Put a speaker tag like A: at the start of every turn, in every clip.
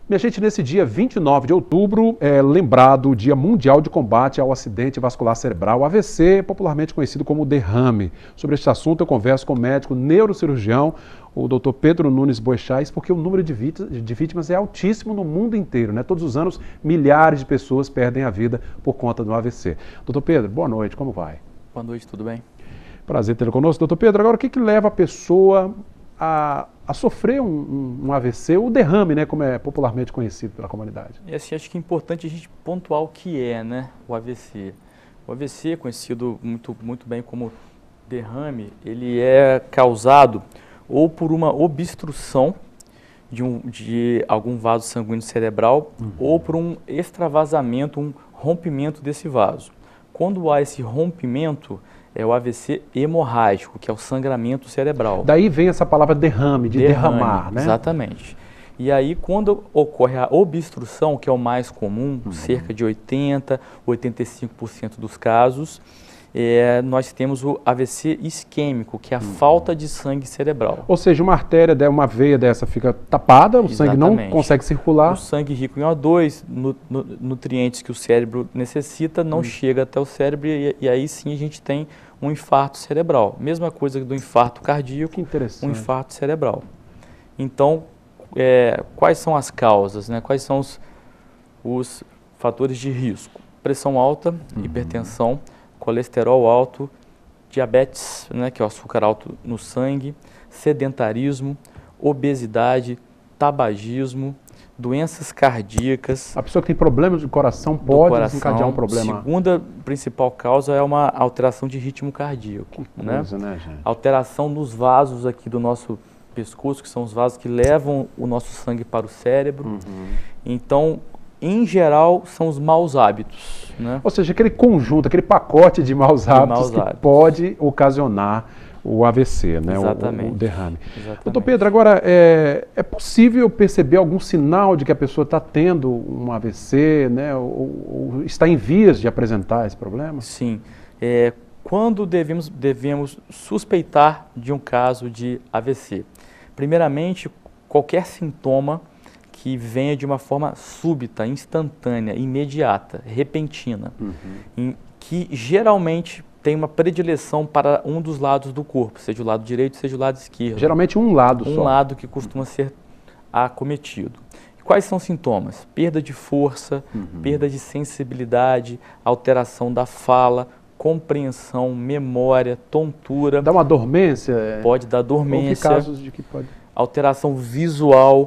A: Minha gente, nesse dia 29 de outubro é lembrado o Dia Mundial de Combate ao Acidente Vascular Cerebral, AVC, popularmente conhecido como derrame. Sobre este assunto eu converso com o médico neurocirurgião, o Dr. Pedro Nunes Boechat, porque o número de vítimas é altíssimo no mundo inteiro, né? Todos os anos, milhares de pessoas perdem a vida por conta do AVC. Dr. Pedro, boa noite, como vai?
B: Boa noite, tudo bem?
A: Prazer tê-lo conosco. Dr. Pedro, agora o que leva a pessoa a sofrer um AVC, o derrame, né, como é popularmente conhecido pela comunidade?
B: E assim, acho que é importante a gente pontuar o que é, né, o AVC. O AVC, conhecido muito bem como derrame, ele é causado ou por uma obstrução de algum vaso sanguíneo cerebral ou por um extravasamento, um rompimento desse vaso. Quando há esse rompimento, é o AVC hemorrágico, que é o sangramento cerebral.
A: Daí vem essa palavra derrame, de derramar, né?
B: Exatamente. E aí, quando ocorre a obstrução, que é o mais comum, cerca de 80%, 85% dos casos, nós temos o AVC isquêmico, que é a falta de sangue cerebral.
A: Ou seja, uma artéria, uma veia dessa fica tapada, o sangue não consegue circular.
B: O sangue rico em O2, nutrientes que o cérebro necessita, não chega até o cérebro e aí sim a gente tem um infarto cerebral. Mesma coisa do infarto cardíaco, um infarto cerebral. Então, quais são as causas, né? Quais são os fatores de risco? Pressão alta, hipertensão, colesterol alto, diabetes, né, que é o açúcar alto no sangue, sedentarismo, obesidade, tabagismo, doenças cardíacas.
A: A pessoa que tem problemas de coração pode desencadear um problema.
B: A segunda principal causa é uma alteração de ritmo cardíaco.
A: Que coisa, né, gente?
B: Alteração nos vasos aqui do nosso pescoço, que são os vasos que levam o nosso sangue para o cérebro. Então, em geral, são os maus hábitos, né?
A: Ou seja, aquele conjunto, aquele pacote de maus hábitos que pode ocasionar o AVC, né?
B: Exatamente.
A: O derrame.
B: Exatamente.
A: Doutor Pedro, agora, é possível perceber algum sinal de que a pessoa está tendo um AVC, né? Ou está em vias de apresentar esse problema?
B: Sim. Quando devemos suspeitar de um caso de AVC? Primeiramente, qualquer sintoma que venha de uma forma súbita, instantânea, imediata, repentina, que geralmente tem uma predileção para um dos lados do corpo, seja o lado direito, seja o lado esquerdo.
A: Geralmente um lado só.
B: Um lado que costuma ser acometido. E quais são os sintomas? Perda de força, perda de sensibilidade, alteração da fala, compreensão, memória, tontura.
A: Dá uma dormência?
B: Pode dar dormência.
A: Houve casos de que pode...
B: Alteração visual,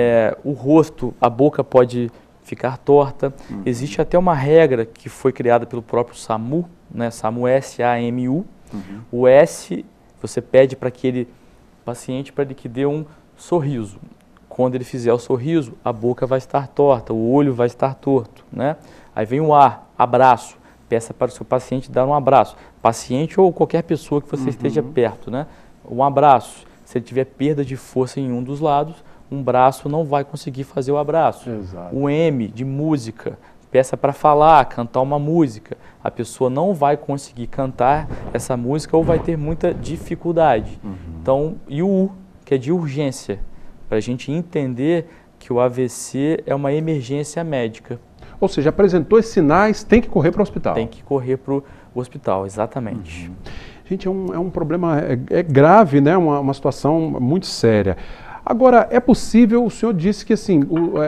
B: o rosto, a boca pode ficar torta. Existe até uma regra que foi criada pelo próprio SAMU, né? SAMU, S-A-M-U. O S, você pede para aquele paciente para que dê um sorriso. Quando ele fizer o sorriso, a boca vai estar torta, o olho vai estar torto, né? Aí vem o A, abraço. Peça para o seu paciente dar um abraço. Paciente ou qualquer pessoa que você esteja perto, né? Um abraço. Se ele tiver perda de força em um dos lados, um braço não vai conseguir fazer o abraço.
A: Exato.
B: O M, de música, peça para falar, cantar uma música. A pessoa não vai conseguir cantar essa música ou vai ter muita dificuldade. Então, e o U, que é de urgência, para a gente entender que o AVC é uma emergência médica.
A: Ou seja, apresentou esses sinais, tem que correr para o hospital.
B: Tem que correr para o hospital, exatamente.
A: Gente, é um problema grave, né? Uma situação muito séria. Agora, é possível, o senhor disse que, assim,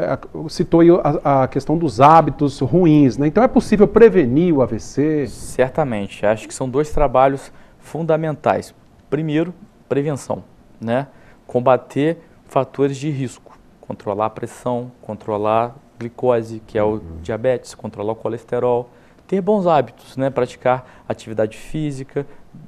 A: citou aí a questão dos hábitos ruins, né? Então, é possível prevenir o AVC?
B: Certamente. Acho que são dois trabalhos fundamentais. Primeiro, prevenção, né? Combater fatores de risco. Controlar a pressão, controlar a glicose, que é o diabetes, controlar o colesterol. Ter bons hábitos, né? Praticar atividade física,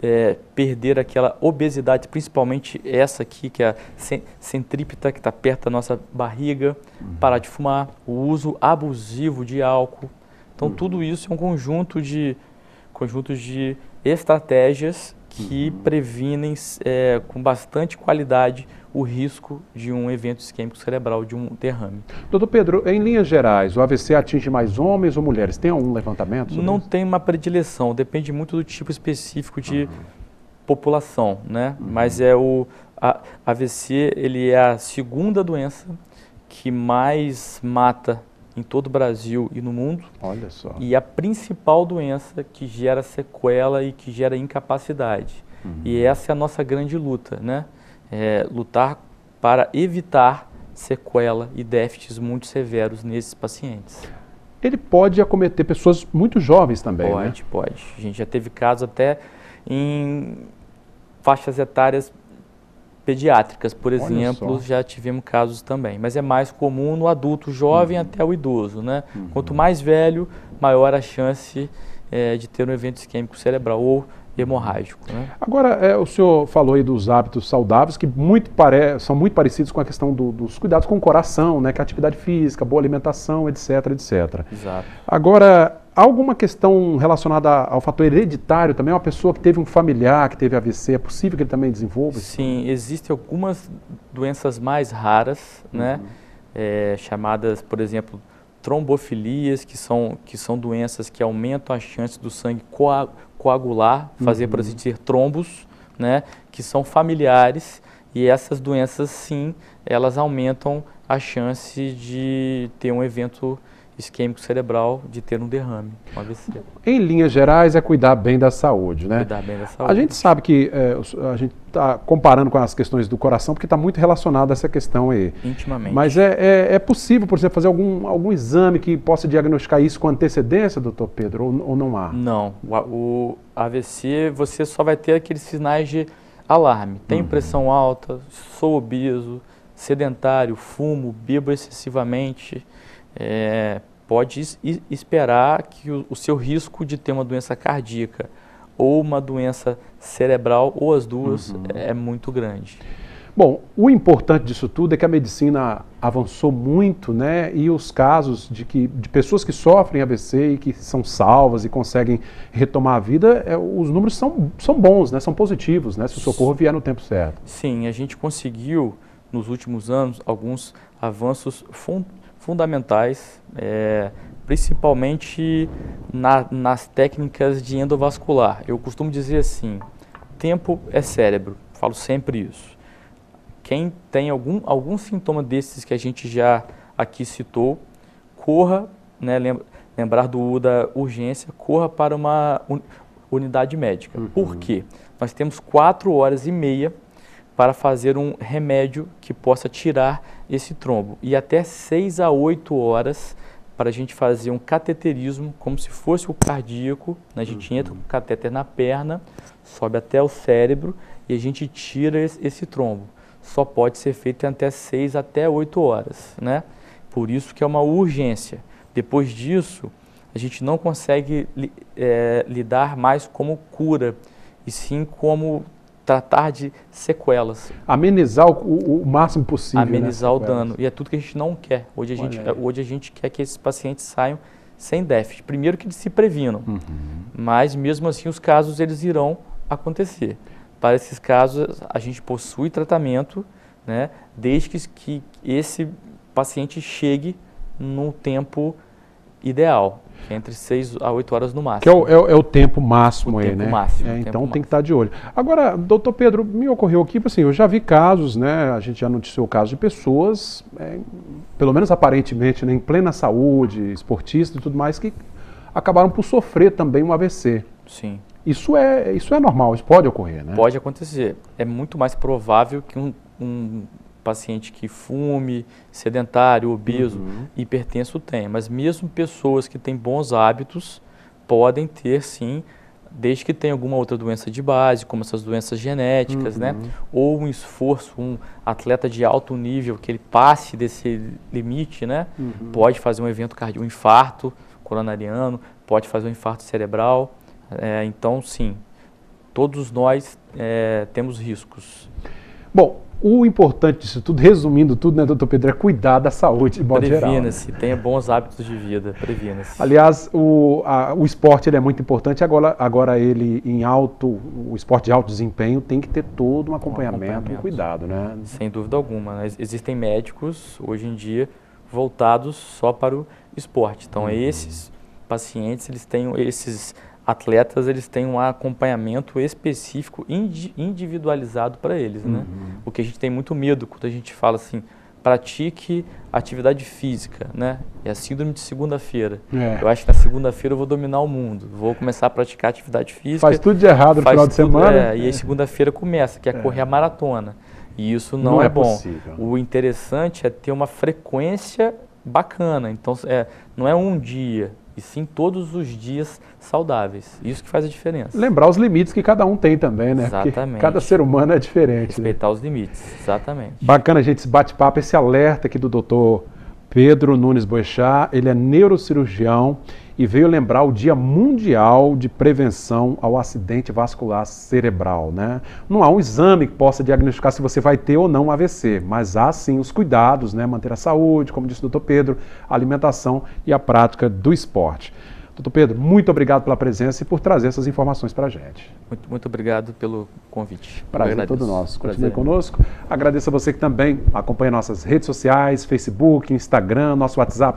B: perder aquela obesidade, principalmente essa aqui, que é a centrípeta, que está perto da nossa barriga, parar de fumar, o uso abusivo de álcool. Então, tudo isso é um conjunto de estratégias que previnem com bastante qualidade o risco de um evento isquêmico cerebral, de um derrame.
A: Doutor Pedro, em linhas gerais, o AVC atinge mais homens ou mulheres? Tem algum levantamento sobre
B: Não
A: isso?
B: tem uma predileção, depende muito do tipo específico de população, né? Mas o AVC, ele é a segunda doença que mais mata em todo o Brasil e no mundo.
A: Olha só.
B: E a principal doença que gera sequela e que gera incapacidade. E essa é a nossa grande luta, né? Lutar para evitar sequela e déficits muito severos nesses pacientes.
A: Ele pode acometer pessoas muito jovens também, né?
B: Pode. A gente já teve casos até em faixas etárias pediátricas, por exemplo, já tivemos casos também. Mas é mais comum no adulto jovem até o idoso, né? Quanto mais velho, maior a chance de ter um evento isquêmico cerebral ou hemorrágico, né?
A: Agora, o senhor falou aí dos hábitos saudáveis que são muito parecidos com a questão dos cuidados com o coração, né? Que é a atividade física, boa alimentação, etc, etc.
B: Exato.
A: Agora, há alguma questão relacionada ao fator hereditário também? Uma pessoa que teve um familiar que teve AVC, é possível que ele também desenvolva?
B: Sim, existem algumas doenças mais raras, né? Chamadas, por exemplo, trombofilias, que são doenças que aumentam a chance do sangue coagular, fazer, por assim dizer, trombos, né? Que são familiares, e essas doenças, sim, elas aumentam a chance de ter um evento isquêmico cerebral, de ter um derrame, um AVC.
A: Em linhas gerais, é cuidar bem da saúde, né?
B: Cuidar bem da saúde.
A: A gente sabe que a gente está comparando com as questões do coração, porque está muito relacionado a essa questão aí.
B: Intimamente.
A: Mas é possível, por exemplo, fazer algum exame que possa diagnosticar isso com antecedência, doutor Pedro, ou não há?
B: Não. O AVC, você só vai ter aqueles sinais de alarme. Tenho pressão alta, sou obeso, sedentário, fumo, bebo excessivamente. Pode esperar que o seu risco de ter uma doença cardíaca ou uma doença cerebral, ou as duas, é muito grande.
A: Bom, o importante disso tudo é que a medicina avançou muito, né? E os casos de pessoas que sofrem AVC e que são salvas e conseguem retomar a vida, os números são bons, né? São positivos, né? Se o socorro vier no tempo certo.
B: Sim, a gente conseguiu, nos últimos anos, alguns avanços fundamentais, principalmente nas técnicas de endovascular. Eu costumo dizer assim, tempo é cérebro, falo sempre isso. Quem tem algum sintoma desses que a gente já aqui citou, corra, né, lembrar da urgência, corra para uma unidade médica. Por quê? Nós temos 4h30 para fazer um remédio que possa tirar esse trombo. E até 6 a 8 horas para a gente fazer um cateterismo, como se fosse o cardíaco, né? A gente entra com o catéter na perna, sobe até o cérebro e a gente tira esse trombo. Só pode ser feito em até 6 até 8 horas, né? Por isso que é uma urgência. Depois disso, a gente não consegue lidar mais como cura, e sim como tratar de sequelas.
A: Amenizar o máximo possível.
B: Amenizar o dano. E é tudo que a gente não quer. Hoje a gente quer que esses pacientes saiam sem déficit. Primeiro que eles se previnam, mas mesmo assim os casos eles irão acontecer. Para esses casos a gente possui tratamento, né, desde que esse paciente chegue no tempo ideal. Entre 6 a 8 horas no máximo.
A: Que é o tempo máximo aí, né?
B: Máximo,
A: então tem que estar de olho. Agora, doutor Pedro, me ocorreu aqui, assim, eu já vi casos, né? A gente já noticiou casos de pessoas, pelo menos aparentemente, né, em plena saúde, esportistas e tudo mais, que acabaram por sofrer também um AVC.
B: Sim.
A: Isso é normal, isso pode ocorrer, né?
B: Pode acontecer. É muito mais provável que um paciente que fume, sedentário, obeso, hipertenso tenha. Mas mesmo pessoas que têm bons hábitos podem ter, sim, desde que tenha alguma outra doença de base, como essas doenças genéticas, né? Ou um esforço, um atleta de alto nível, que ele passe desse limite, né? Pode fazer um evento cardíaco, um infarto coronariano, pode fazer um infarto cerebral. Então, sim, todos nós temos riscos.
A: Bom, o importante disso tudo, resumindo tudo, né, doutor Pedro, é cuidar da saúde de modo geral.
B: Previna-se, tenha bons hábitos de vida, previna-se.
A: Aliás, o esporte ele é muito importante, agora ele o esporte de alto desempenho tem que ter todo um acompanhamento, um cuidado, né?
B: Sem dúvida alguma, né? Existem médicos, hoje em dia, voltados só para o esporte. Então, esses pacientes, esses atletas, eles têm um acompanhamento específico, individualizado para eles, né? O que a gente tem muito medo quando a gente fala assim, pratique atividade física, né? É a síndrome de segunda-feira.
A: É.
B: Eu acho que na segunda-feira eu vou dominar o mundo, vou começar a praticar atividade física.
A: Faz tudo de errado no final de semana.
B: E aí segunda-feira começa, que é correr a maratona. E isso não é bom.
A: Possível.
B: O interessante é ter uma frequência bacana. Então, não é um dia, e sim todos os dias saudáveis. Isso que faz a diferença.
A: Lembrar os limites que cada um tem também, né?
B: Exatamente.
A: Porque cada ser humano é diferente.
B: Respeitar os limites, exatamente.
A: Bacana, gente, esse bate-papo, esse alerta aqui do Dr. Pedro Nunes Boechat. Ele é neurocirurgião e veio lembrar o Dia Mundial de Prevenção ao Acidente Vascular Cerebral, né? Não há um exame que possa diagnosticar se você vai ter ou não um AVC, mas há sim os cuidados, né? Manter a saúde, como disse o Dr. Pedro, a alimentação e a prática do esporte. Dr. Pedro, muito obrigado pela presença e por trazer essas informações para a gente.
B: Muito obrigado pelo convite.
A: Prazer é todo nosso. Continue conosco. Agradeço a você que também acompanha nossas redes sociais, Facebook, Instagram, nosso WhatsApp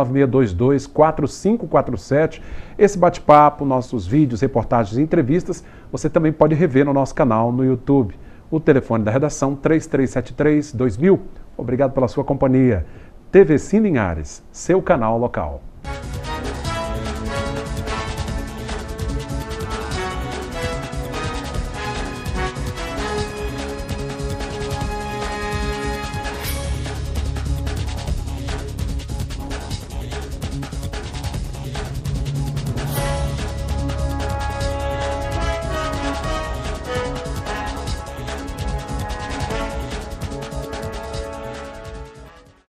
A: 996224547. Esse bate-papo, nossos vídeos, reportagens e entrevistas, você também pode rever no nosso canal no YouTube. O telefone da redação 3373-2000. Obrigado pela sua companhia. TV Cine Linhares, seu canal local.